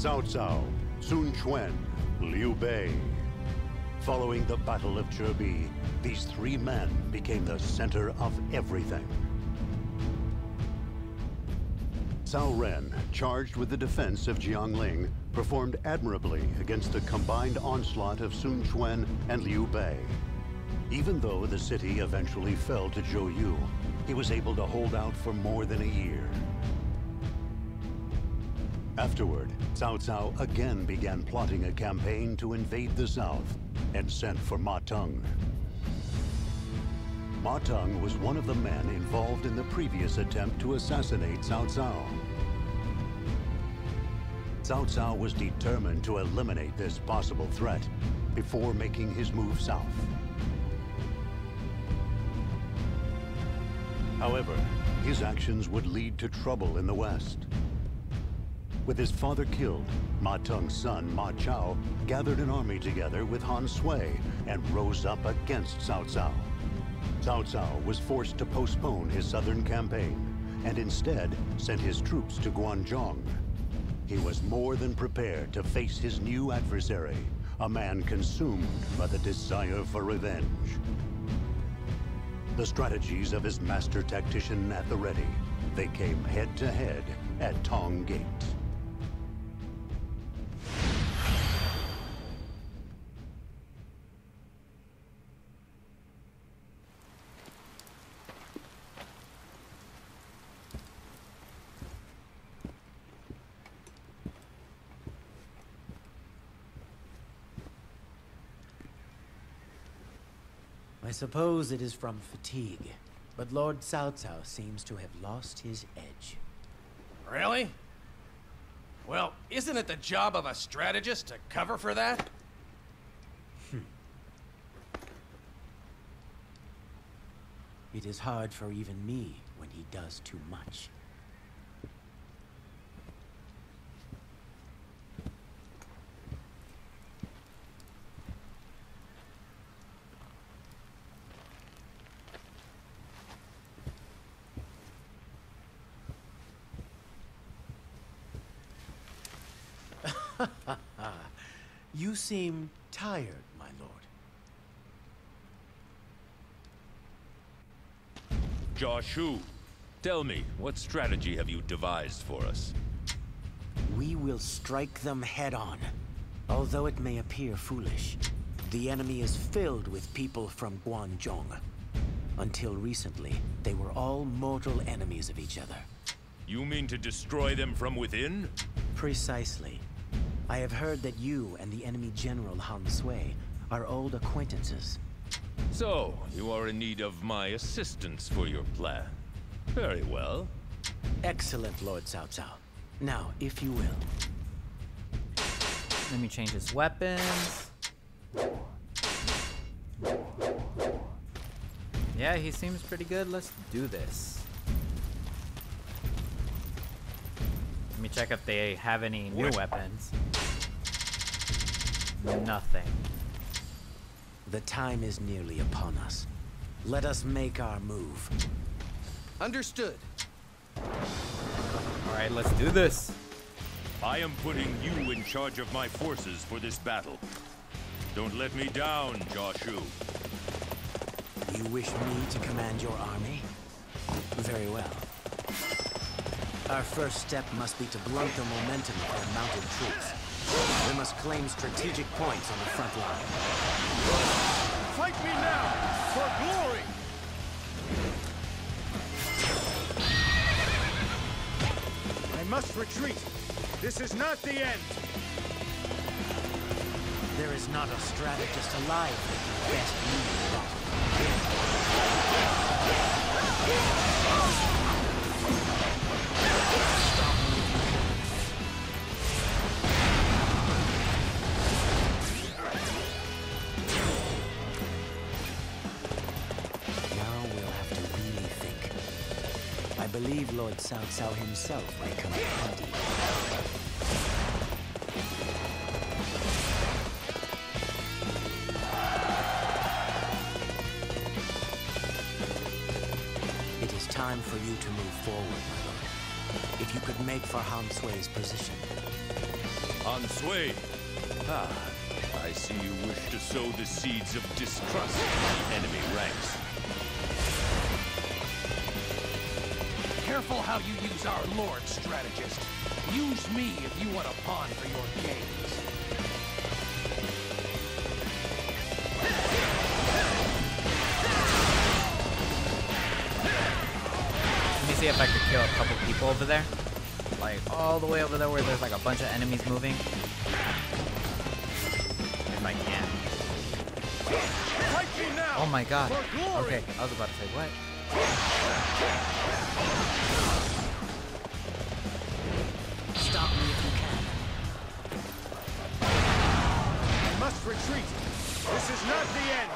Cao Cao, Sun Quan, Liu Bei. Following the Battle of Zhebi, these three men became the center of everything. Cao Ren, charged with the defense of Jiangling, performed admirably against the combined onslaught of Sun Quan and Liu Bei. Even though the city eventually fell to Zhou Yu, he was able to hold out for more than a year. Afterward, Cao Cao again began plotting a campaign to invade the south and sent for Ma Teng. Ma Teng was one of the men involved in the previous attempt to assassinate Cao Cao. Cao Cao was determined to eliminate this possible threat before making his move south. However, his actions would lead to trouble in the west. With his father killed, Ma Teng's son, Ma Chao, gathered an army together with Han Sui and rose up against Cao Cao. Cao Cao was forced to postpone his southern campaign and instead sent his troops to Guanzhong. He was more than prepared to face his new adversary, a man consumed by the desire for revenge. The strategies of his master tactician at the ready, they came head-to-head at Tong Gate. I suppose it is from fatigue, but Lord Cao Cao seems to have lost his edge. Really? Well, isn't it the job of a strategist to cover for that? It is hard for even me when he does too much. You seem tired, my lord. Jia Shu, tell me, what strategy have you devised for us? We will strike them head-on. Although it may appear foolish, the enemy is filled with people from Guanzhong. Until recently, they were all mortal enemies of each other. You mean to destroy them from within? Precisely. I have heard that you and the enemy general Han Sui are old acquaintances. So, you are in need of my assistance for your plan. Very well. Excellent, Lord Cao Cao. Now, if you will. Let me change his weapons. Yeah, he seems pretty good. Let's do this. Let me check if they have any new weapons. Nothing. The time is nearly upon us. Let us make our move. Understood. All right, let's do this. I am putting you in charge of my forces for this battle. Don't let me down, Jia Shu. You wish me to command your army? Very well. Our first step must be to blunt the momentum of our mounted troops. We must claim strategic points on the front line. Fight me now, for glory! I must retreat. This is not the end. There is not a strategist alive that can best lead the I believe Lord Cao Cao himself may come handy. It is time for you to move forward, my lord. If you could make for Han Sui's position. Han Sui. Ah, I see you wish to sow the seeds of distrust in the enemy ranks. Careful how you use our Lord, strategist. Use me if you want a pawn for your games. Let me see if I could kill a couple people over there. Like all the way over there where there's like a bunch of enemies moving. If I can. Fight me now! Oh my god. For glory! Okay, I was about to say what? Stop me if you can. I must retreat. This is not the end.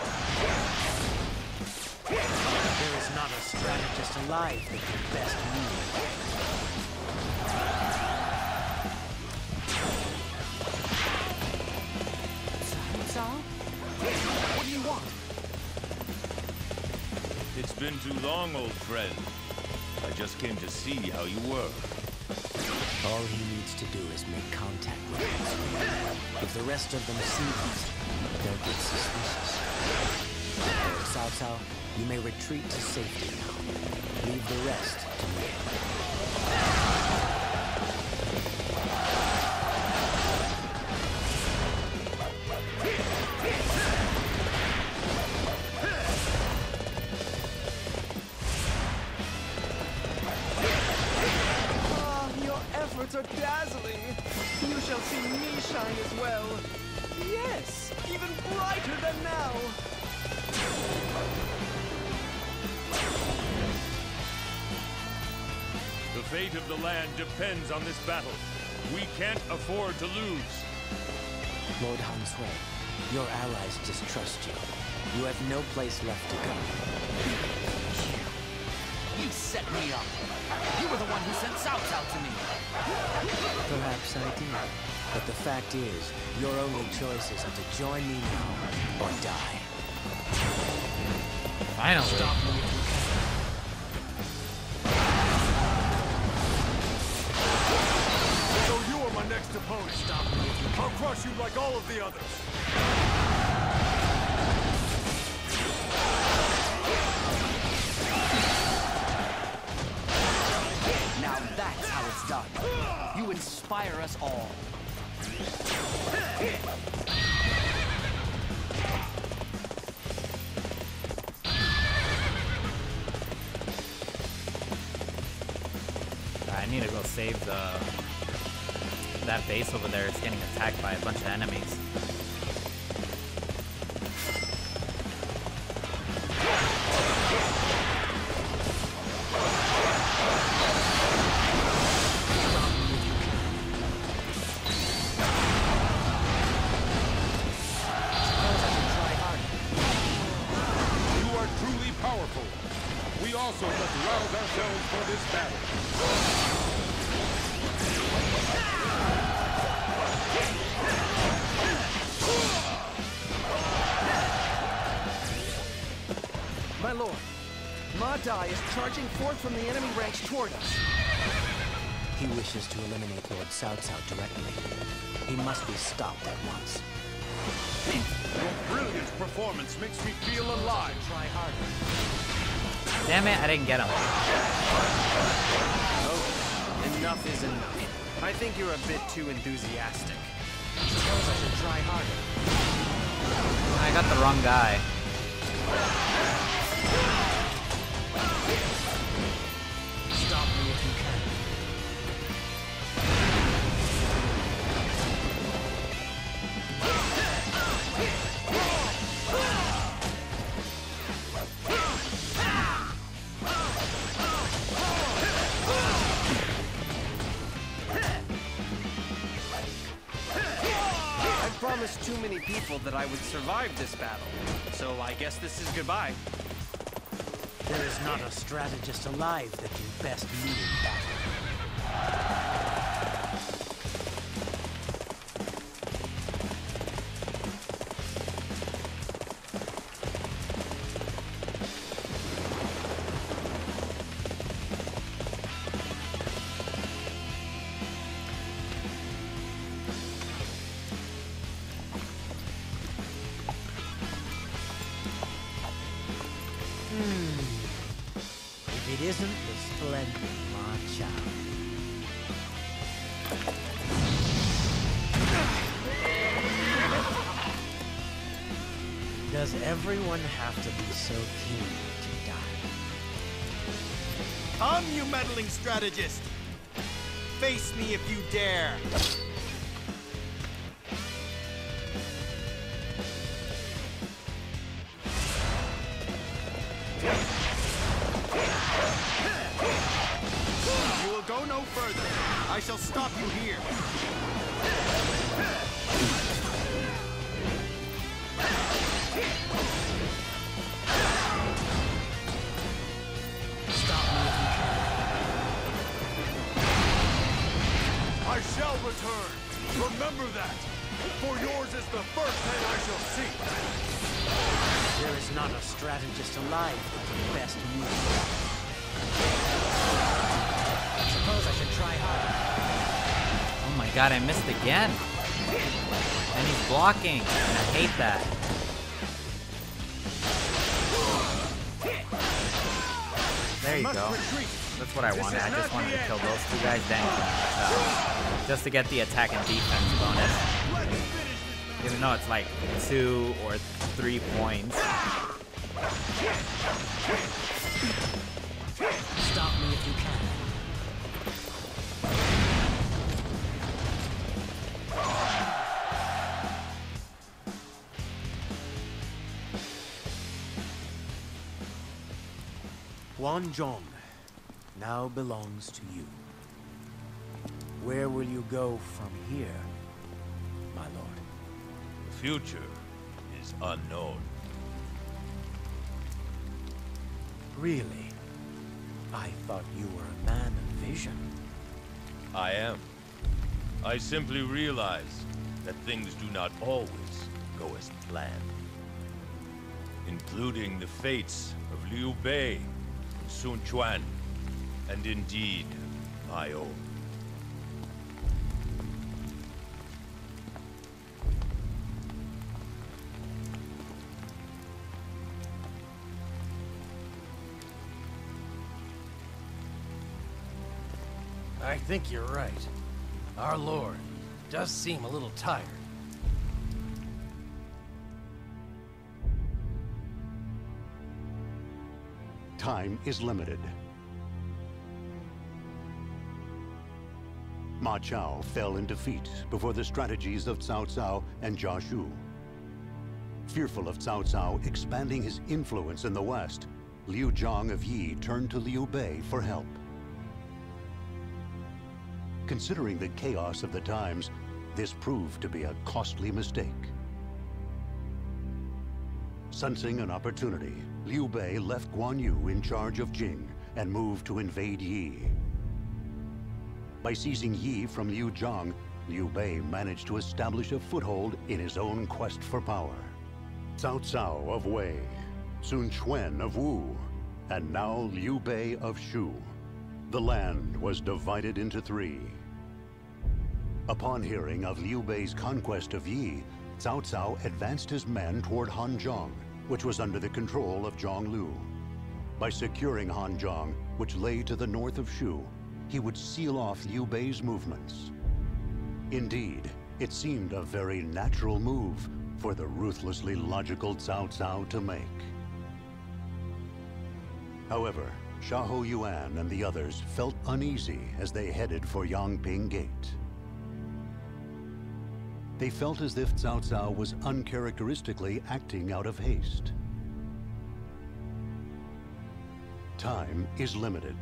There is not a strategist alive that can best move. What do you want? It's been too long, old friend. I just came to see how you were. All he needs to do is make contact with us. If the rest of them see this, they'll get suspicious. Cao Cao, you may retreat to safety now. Leave the rest to me. Your efforts are dazzling. You shall see me shine as well. Yes, even brighter than now. The fate of the land depends on this battle. We can't afford to lose. Lord Han Sui, your allies distrust you. You have no place left to go. You set me up. You were the one who sent Cao Cao to me. Perhaps I did. But the fact is, your only choices are to join me now or die. Finally. Stop me if you So you are my next opponent. Stop me if you can. I'll crush you like all of the others. Now that's how it's done. You inspire us all. I need to go save that base over there. It's getting attacked by a bunch of enemies. You are truly powerful. We also must rouse ourselves for this battle. My lord, Ma Dai is charging forth from the enemy ranks toward us. He wishes to eliminate Lord Cao Cao directly. He must be stopped at once. Your brilliant performance makes me feel alive. Try harder. Damn it, I didn't get him. Enough is enough. I think you're a bit too enthusiastic. Suppose I should try harder. I got the wrong guy. Stop me if you can. I promised too many people that I would survive this battle. So I guess this is goodbye. There is not a strategist alive that can best meet in battle. Does everyone have to be so keen to die? Come, you meddling strategist! Face me if you dare! You will go no further. I shall stop you here. I shall return. Remember that. For yours is the first head I shall see. There is not a strategist alive that can best move. Suppose I should try harder. Oh my god, I missed again. And he's blocking. And I hate that. There you go. That's what I wanted. I just wanted to kill those two guys, then just to get the attack and defense bonus. Even though it's like 2 or 3 points. Stop me if you can. Huanzhong now belongs to you. Where will you go from here, my lord? The future is unknown. Really? I thought you were a man of vision. I am. I simply realize that things do not always go as planned. Including the fates of Liu Bei, Sun Quan, and indeed, my own. I think you're right. Our Lord does seem a little tired. Time is limited. Ma Chao fell in defeat before the strategies of Cao Cao and Jia Shu. Fearful of Cao Cao expanding his influence in the West, Liu Zhang of Yi turned to Liu Bei for help. Considering the chaos of the times, this proved to be a costly mistake. Sensing an opportunity, Liu Bei left Guan Yu in charge of Jing and moved to invade Yi. By seizing Yi from Liu Zhang, Liu Bei managed to establish a foothold in his own quest for power. Cao Cao of Wei, Sun Quan of Wu, and now Liu Bei of Shu. The land was divided into 3. Upon hearing of Liu Bei's conquest of Yi, Cao Cao advanced his men toward Hanzhong, which was under the control of Zhonglu. By securing Hanzhong, which lay to the north of Shu, he would seal off Liu Bei's movements. Indeed, it seemed a very natural move for the ruthlessly logical Cao Cao to make. However, Xiahou Yuan and the others felt uneasy as they headed for Yangping Gate. They felt as if Cao Cao was uncharacteristically acting out of haste. Time is limited.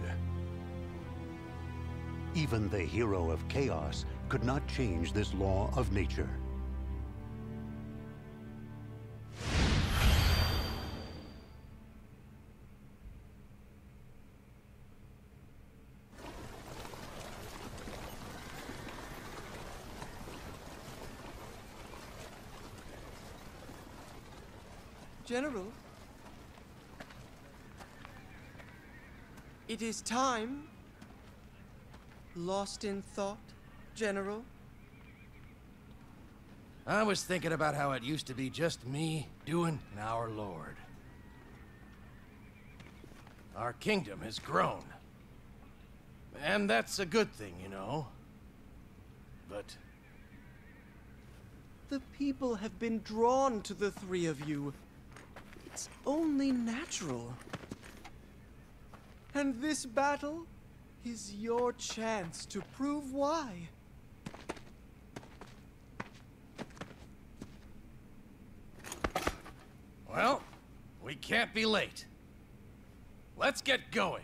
Even the hero of chaos could not change this law of nature. General, it is time. Lost in thought, General? I was thinking about how it used to be just me doing our Lord. Our kingdom has grown. And that's a good thing, you know. But The people have been drawn to the 3 of you. It's only natural. And this battle is your chance to prove why. Well, we can't be late. Let's get going.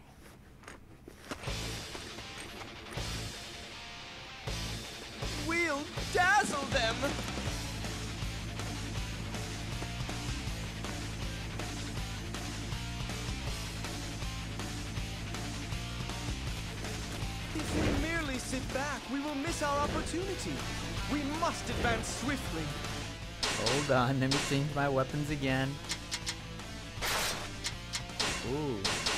We'll dazzle them! If we merely sit back, we will miss our opportunity. We must advance swiftly. Hold on, let me change my weapons again. Ooh.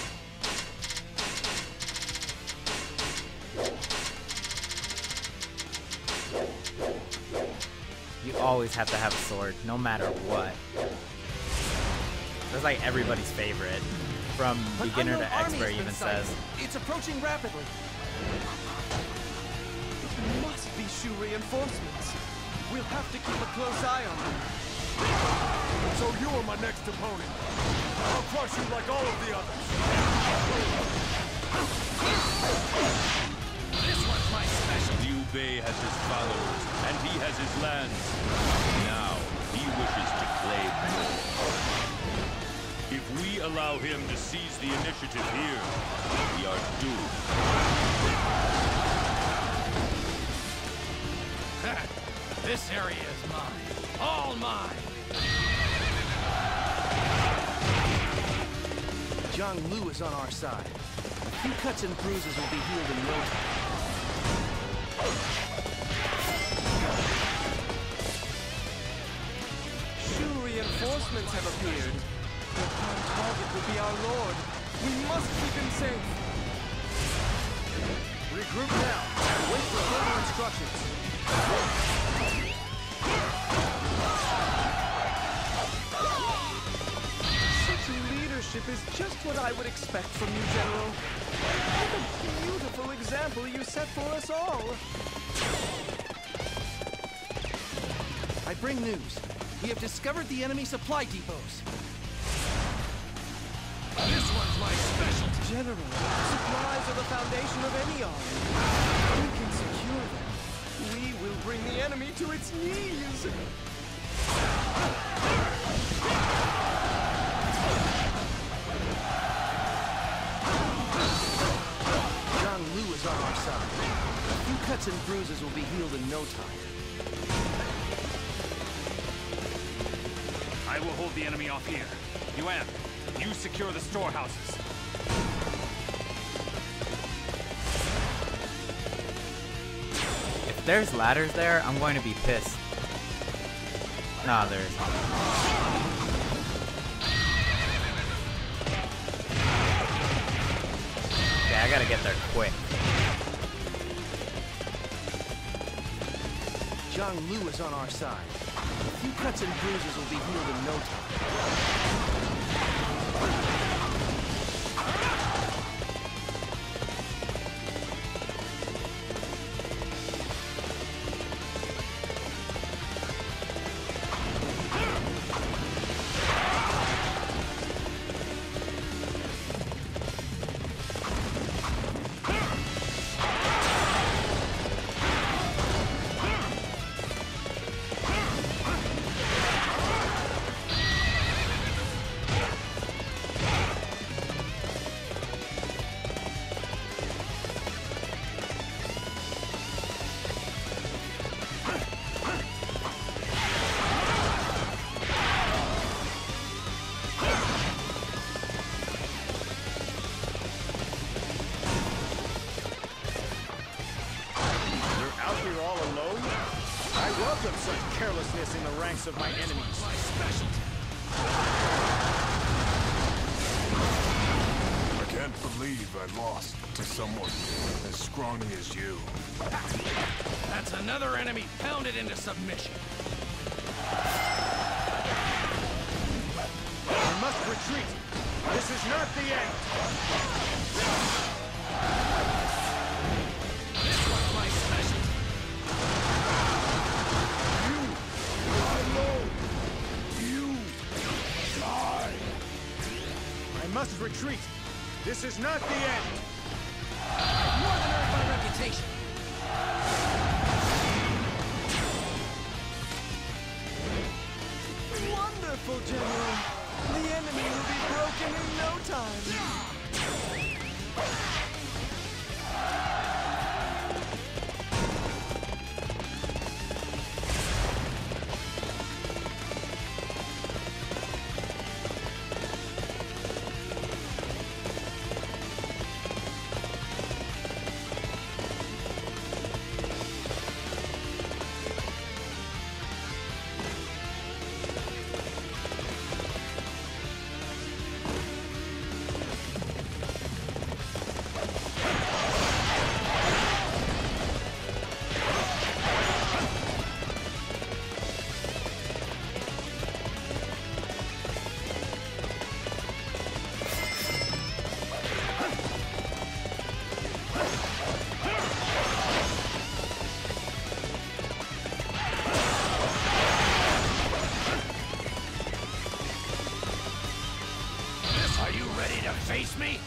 You always have to have a sword, no matter what. That's like everybody's favorite. From beginner to expert even says. It's approaching rapidly. It must be Shu reinforcements. We'll have to keep a close eye on them. So you are my next opponent. I'll crush you like all of the others. This one's my special. Liu Bei has his followers, and he has his lands. Now, he wishes to claim more. If we allow him to seize the initiative here, we are doomed. This area is mine. All mine. Zhang Lu is on our side. A few cuts and bruises will be healed in no time. Shu reinforcements have appeared. Their prime target will be our lord. We must keep him safe. Regroup now and wait for further instructions. Such leadership is just what I would expect from you, General. What a beautiful example you set for us all. I bring news. We have discovered the enemy supply depots. This one's my specialty. General, supplies are the foundation of any army. We can secure them. We will bring the enemy to its knees. Zhang Lu is on our side. A few cuts and bruises will be healed in no time. I will hold the enemy off here. Yuan, you secure the storehouses. If there's ladders there, I'm going to be pissed. Nah, there isn't. Okay, I gotta get there quick. Zhang Lu is on our side. A few cuts and bruises will be healed in no time. Such carelessness in the ranks of my enemies. My specialty. I can't believe I lost to someone as scrawny as you. That's another enemy pounded into submission. I must retreat. This is not the end. This one's my specialty. You die. must retreat. This is not the end. I've more than earned my reputation. Wonderful, General. The enemy will be broken in no time. Face me?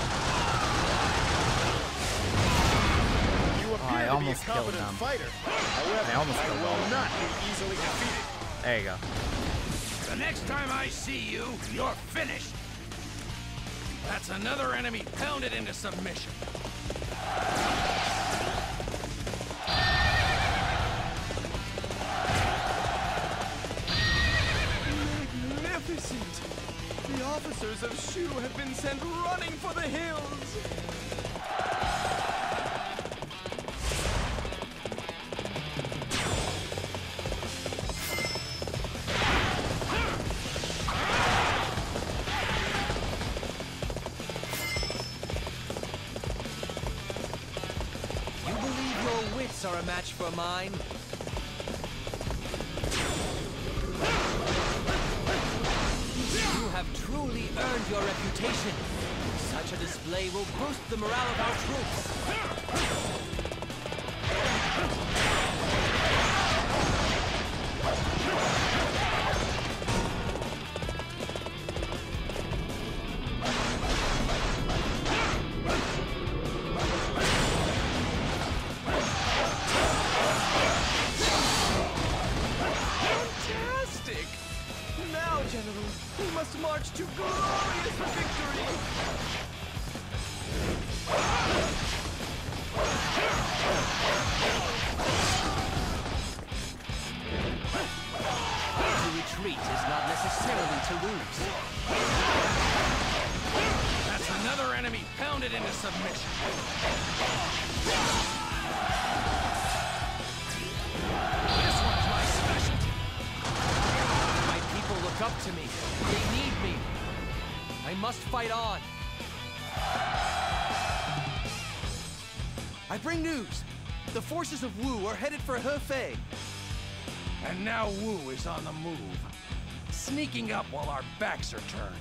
You appear to be a competent fighter. However, I will not be easily defeated. There you go. The next time I see you, you're finished. That's another enemy pounded into submission. Magnificent! The officers of Shu have been sent running for the hills! You believe your wits are a match for mine? You have truly earned your reputation. Such a display will boost the morale of our troops. Fantastic! Now, General, we must march to glorious victory! To retreat is not necessarily to lose. That's another enemy pounded into submission. This one's my specialty. My people look up to me. They need me. I must fight on. I bring news. The forces of Wu are headed for Hefei. And now Wu is on the move, sneaking up while our backs are turned.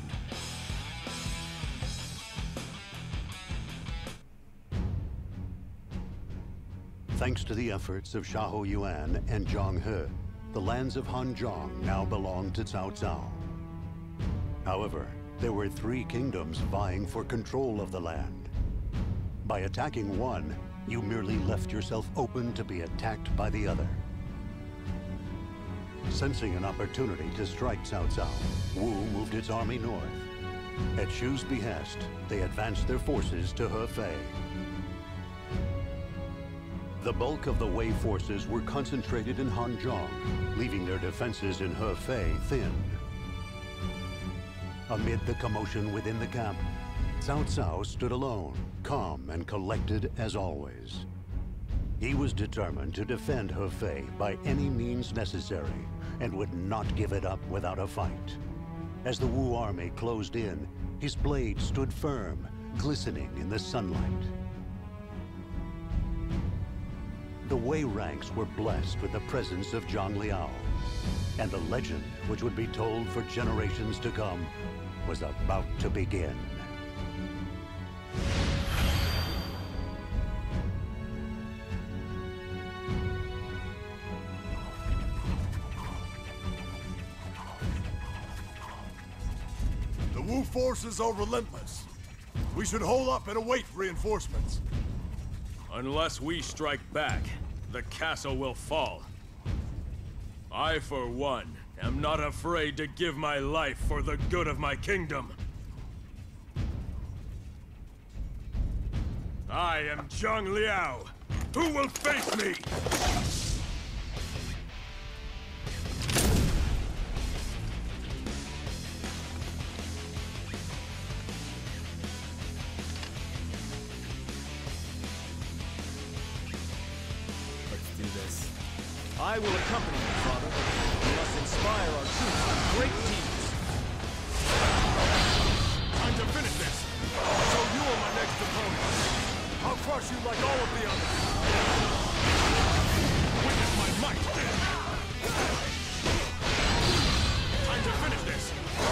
Thanks to the efforts of Xiahou Yuan and Zhang He, the lands of Hanzhong now belong to Cao Cao. However, there were three kingdoms vying for control of the land. By attacking one, you merely left yourself open to be attacked by the other. Sensing an opportunity to strike Cao Cao, Wu moved its army north. At Shu's behest, they advanced their forces to Hefei. The bulk of the Wei forces were concentrated in Hanzhong, leaving their defenses in Hefei thin. Amid the commotion within the camp, Cao Cao stood alone, calm and collected as always. He was determined to defend Hefei by any means necessary, and would not give it up without a fight. As the Wu army closed in, his blade stood firm, glistening in the sunlight. The Wei ranks were blessed with the presence of Zhang Liao, and the legend, which would be told for generations to come, was about to begin. The Wu Wu forces are relentless. We should hold up and await reinforcements. Unless we strike back, the castle will fall. I, for one, am not afraid to give my life for the good of my kingdom. I am Zhang Liao. Who will face me? Let's do this. I will accompany you, Father. We must inspire our troops with great deeds. Time to finish this. So you are my next opponent. I'll crush you like all of the others. Witness my might. Time to finish this.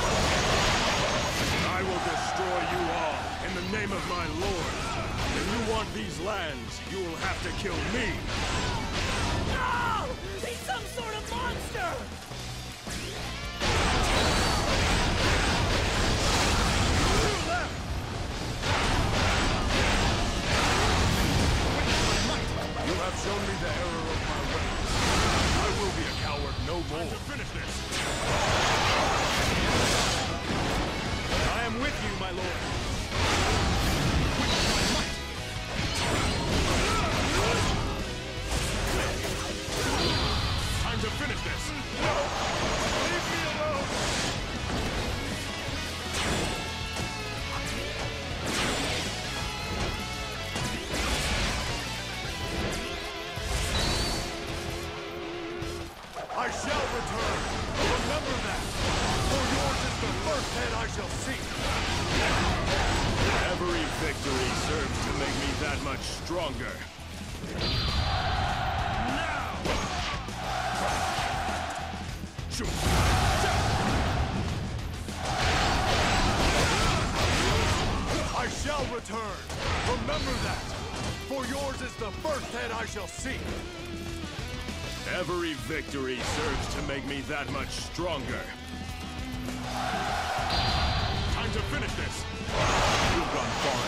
I will destroy you all in the name of my lord. If you want these lands, you will have to kill me. No! He's some sort of monster! You have shown me the error of my ways. I will be a coward no more. Time to finish this. I am with you, my lord. Time to finish this. No! Leave me alone! I shall return. Remember that. For yours is the first head I shall see. Every victory serves to make me that much stronger. Now! Shoot! I shall return. Remember that. For yours is the first head I shall see. Every victory serves to make me that much stronger. Time to finish this. You've gone far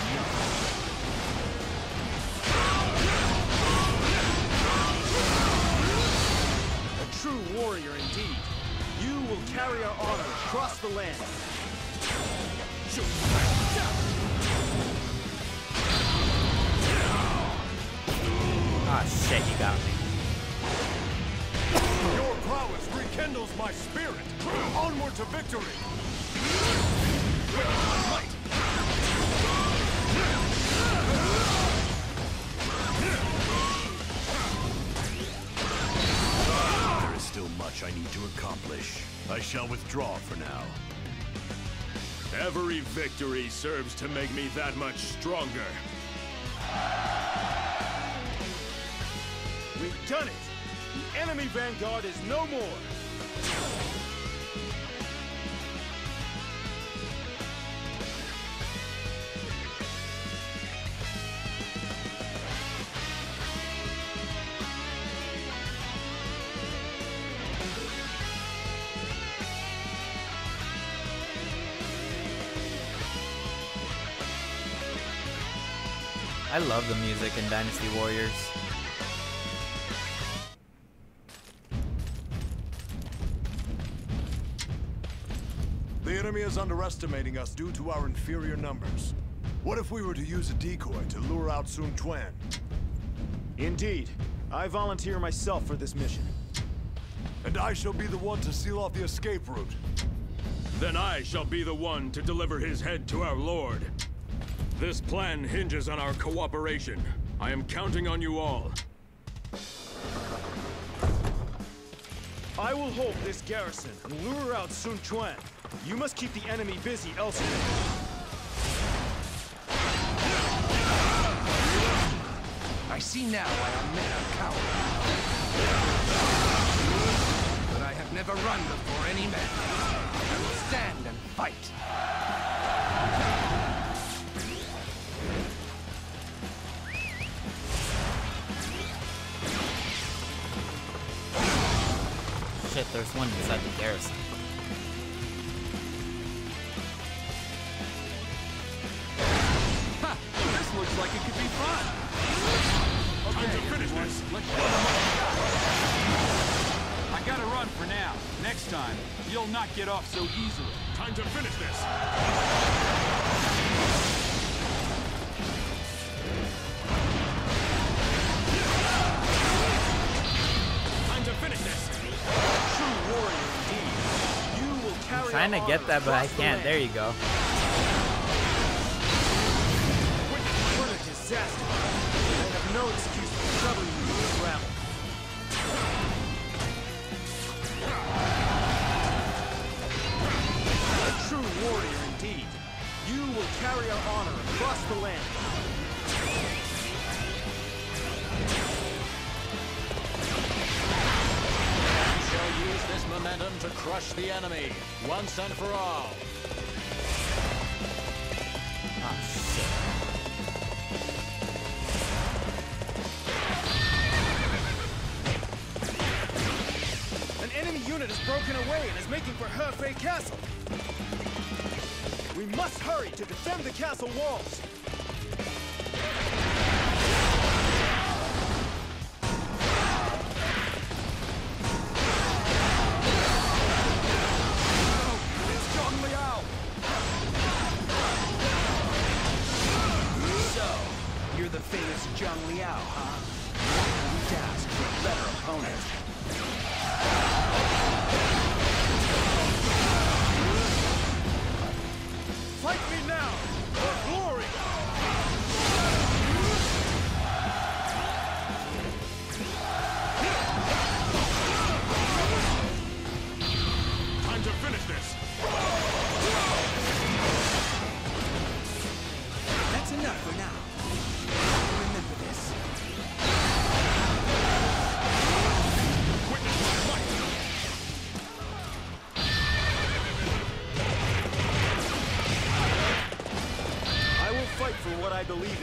enough. A true warrior indeed. You will carry our honor across the land. Ah, shit, you got me. Your prowess rekindles my spirit. Onward to victory. There is still much I need to accomplish. I shall withdraw for now. Every victory serves to make me that much stronger. We've done it! The enemy vanguard is no more! I love the music in Dynasty Warriors. The enemy is underestimating us due to our inferior numbers. What if we were to use a decoy to lure out Sun Quan? Indeed. I volunteer myself for this mission. And I shall be the one to seal off the escape route. Then I shall be the one to deliver his head to our lord. This plan hinges on our cooperation. I am counting on you all. I will hold this garrison and lure out Sun Quan. You must keep the enemy busy elsewhere. I see now why our men are cowards. But I have never run before any man. I will stand and fight. Shit, there's one inside the garrison. this. Let's show them what we got. I gotta run for now. Next time, you'll not get off so easily. Time to finish this. Time to finish this. True warrior indeed. You will carry I'm trying to get that, but I can't. There you go. What a disaster. I have no excuse for troubling you with gravel. A true warrior indeed. You will carry our honor across the land. We shall use this momentum to crush the enemy, once and for all. Oh, shit. An enemy unit has broken away and is making for Hefei Castle. We must hurry to defend the castle walls. It's Zhang Liao. So, you're the famous Zhang Liao, huh? You'd ask for a better opponent. Fight me now for glory. Time to finish this. That's enough for now. Remember this. Witness my might. I will fight for what I believe in.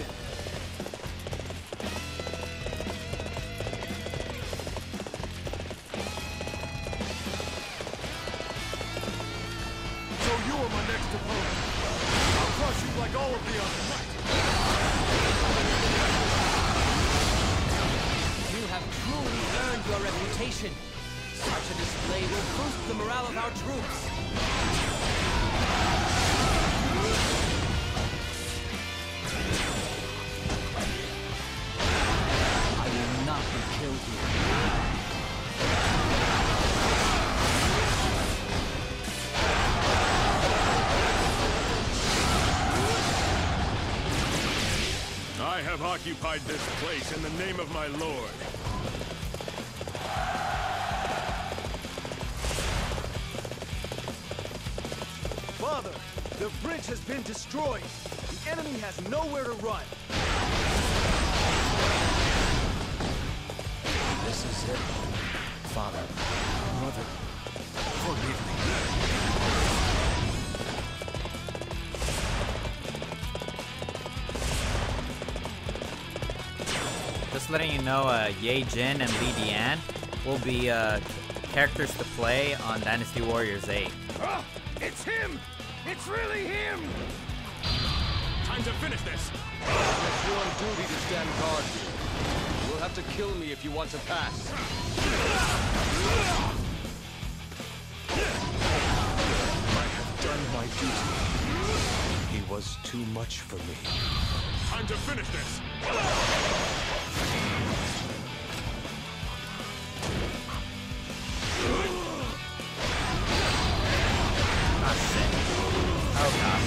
So you are my next opponent. I'll crush you like all of the others. You have truly earned your reputation. Such a display will boost the morale of our troops. I will not be killed here. I have occupied this place in the name of my lord. Father, the bridge has been destroyed. The enemy has nowhere to run. This is it. Father, Mother, forgive me. Just letting you know, Ye Jin and Li Dian will be characters to play on Dynasty Warriors 8. Oh, it's him! It's really him! Time to finish this. It's you on duty to stand guard here. You'll have to kill me if you want to pass. I have done my duty. He was too much for me. Time to finish this. Ah, shit. Oh, God.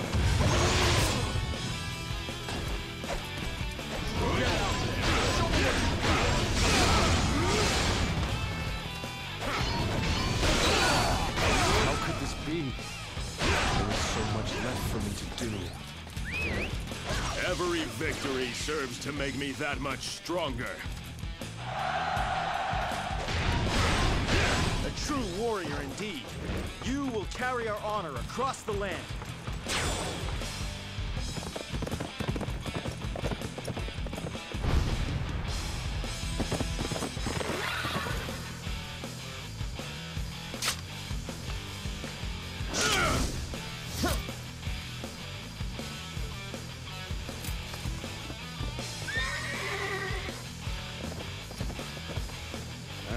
How could this be? There is so much left for me to do. Every victory serves to make me that much stronger. A true warrior indeed. You will carry our honor across the land.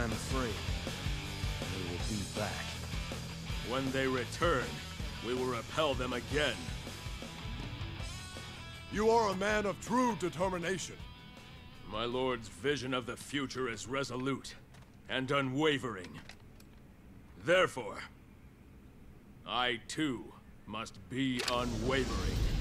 Tuen free. We will be back. When they return, we will repel them again. You are a man of true determination. My lord's vision of the future is resolute and unwavering. Therefore, I too must be unwavering.